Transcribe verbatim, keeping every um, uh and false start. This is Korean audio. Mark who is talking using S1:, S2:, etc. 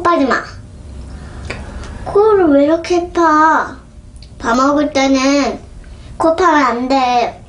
S1: 파지 마. 코를 왜 이렇게 파? 밥 먹을 때는 코 파면 안 돼.